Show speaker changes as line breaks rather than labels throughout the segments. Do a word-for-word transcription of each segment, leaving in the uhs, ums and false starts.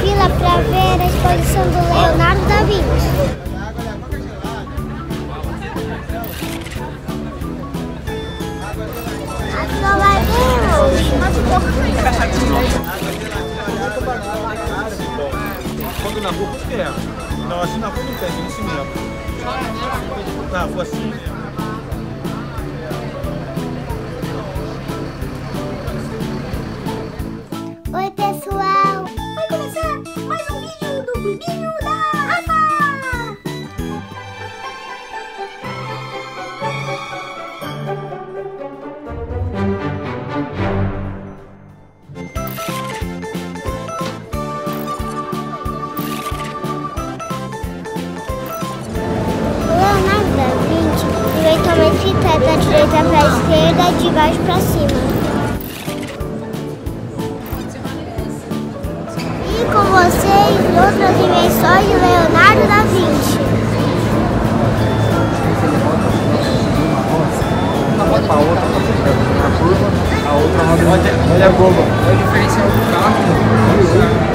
fila para ver a exposição do Leonardo da Vinci. Só vai bem longe.
Quando na rua, por que é? Não, assim na rua não tem, tem em cima. Na rua assim.
Oi, pessoal! Vai começar mais um vídeo do Clubinho da Rafa! Leonardo da Vinci inventou uma escrita da direita para a esquerda, de baixo para cima. E com vocês, outras invenções de Leonardo da Vinci.
Uma roda para a outra, na curva, a outra roda. Olha a goma. Olha o diferencial do carro.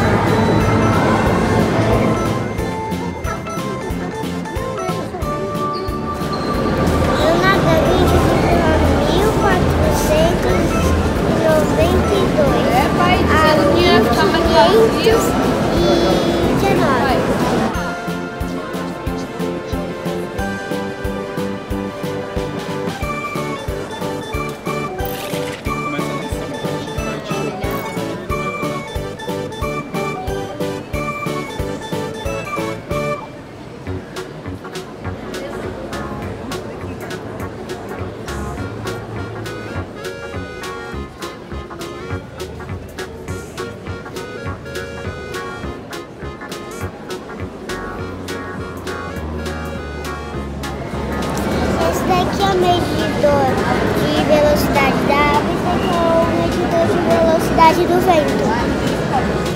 Leonardo da Vinci viveu em mil quatrocentos e noventa e dois a mil quinhentos e dezenove. Esse daqui é o medidor de velocidade da água e esse daqui é o medidor de velocidade do vento.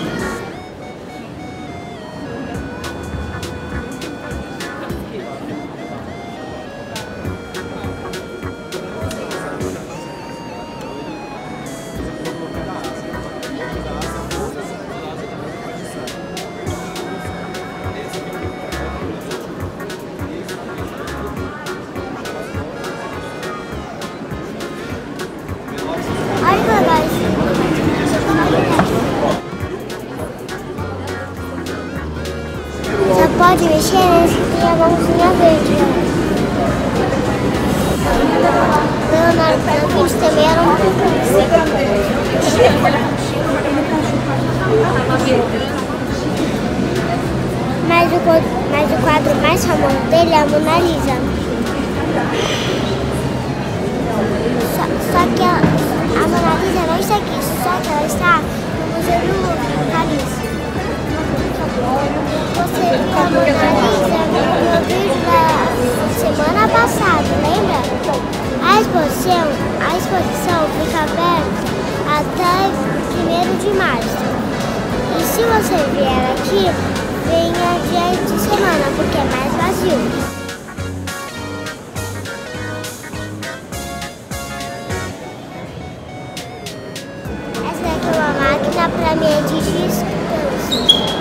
Olha que legal isso. Você pode mexer nesse que tem a mãozinha verde. Leonardo da Vinci também era um mas o, mas o quadro mais famoso dele é a Mona Lisa. Só, só que a, a Mona Lisa não está aqui, só que ela está no Museu do Louvre, em Paris. Você viu a Mona Lisa no meu vídeo da semana passada, lembra? A exposição, a exposição fica aberta até primeiro de março. E se você vier aqui, venha dia de semana, porque é mais vazio. Uma máquina para medir distância.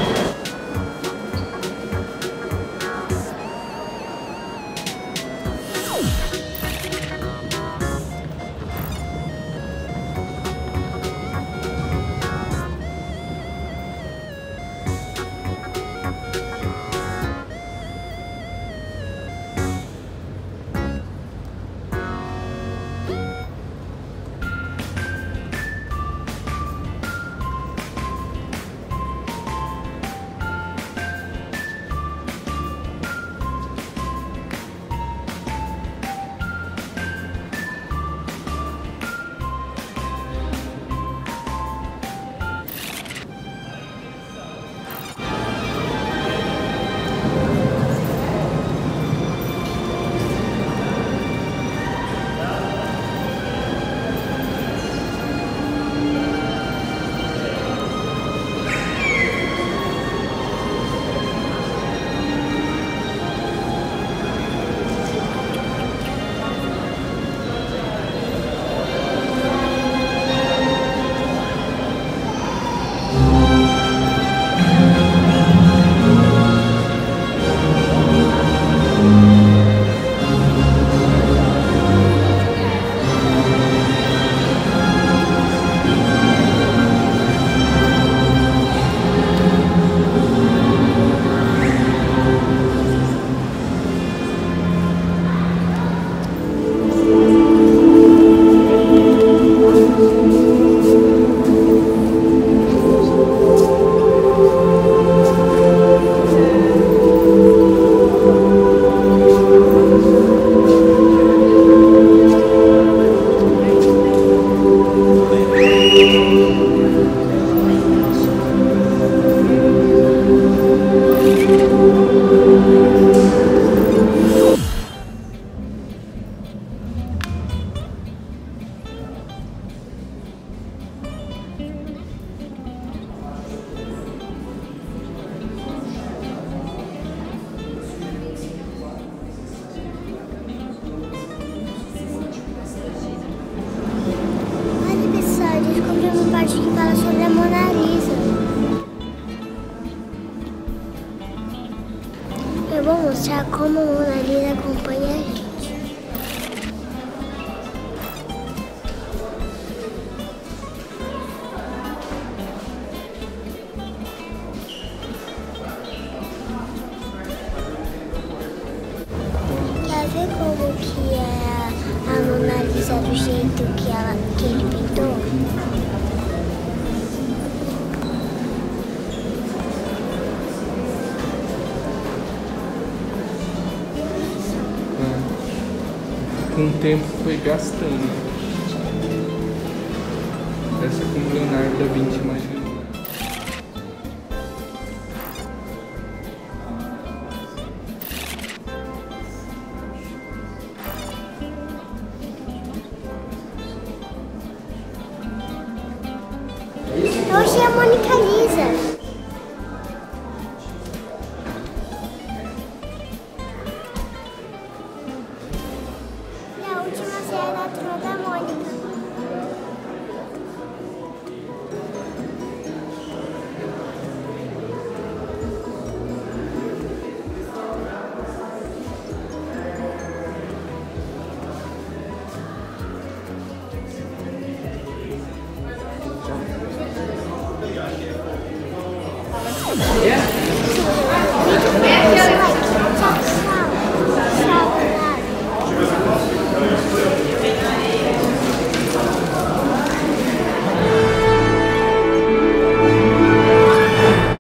parte que fala sobre a Mona Lisa. Eu vou mostrar como a Mona Lisa acompanha a gente. Quer ver como que é a Mona Lisa do jeito que, ela, que ele pintou?
Com o tempo foi gastando. Essa é como Leonardo da Vinci imaginou.
Eu achei a Mônica Lisa. E a última série da Turma da Mônica.
Yeah.